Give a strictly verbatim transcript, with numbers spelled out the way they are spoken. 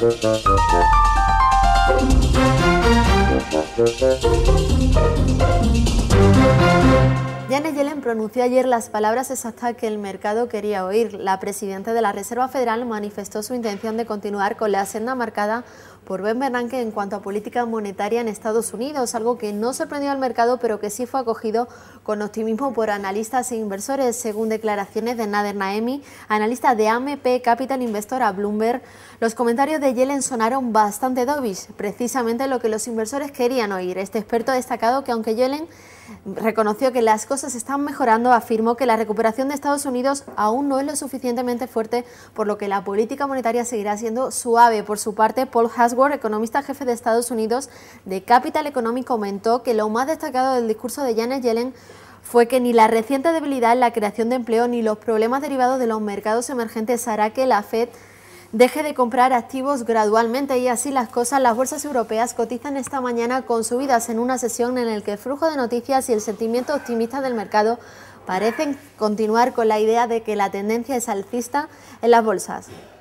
Janet Yellen pronunció ayer las palabras exactas que el mercado quería oír. La presidenta de la Reserva Federal manifestó su intención de continuar con la senda marcada por Ben Bernanke en cuanto a política monetaria en Estados Unidos, algo que no sorprendió al mercado, pero que sí fue acogido con optimismo por analistas e inversores, según declaraciones de Nader Naemi, analista de A M P Capital Investor a Bloomberg. Los comentarios de Yellen sonaron bastante dovish, precisamente lo que los inversores querían oír. Este experto ha destacado que aunque Yellen reconoció que las cosas están mejorando, afirmó que la recuperación de Estados Unidos aún no es lo suficientemente fuerte, por lo que la política monetaria seguirá siendo suave. Por su parte, Paul Hasworth, economista jefe de Estados Unidos de Capital Economic, comentó que lo más destacado del discurso de Janet Yellen fue que ni la reciente debilidad en la creación de empleo ni los problemas derivados de los mercados emergentes hará que la Fed deje de comprar activos gradualmente, y así las cosas. Las bolsas europeas cotizan esta mañana con subidas en una sesión en la que el flujo de noticias y el sentimiento optimista del mercado parecen continuar con la idea de que la tendencia es alcista en las bolsas.